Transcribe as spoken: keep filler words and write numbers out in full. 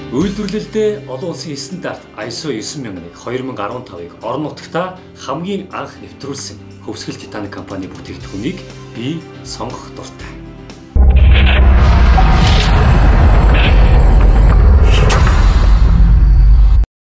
Үйлдвэрлэлдээ олон улсын стандарт ай эс о найн мянга хоёр мянга арван тавыг орон нутагта хамгийн анх нэвтрүүлсэн хөвсгөл титаник компани бүтээгдэхүүнийг би сонгох дуртай.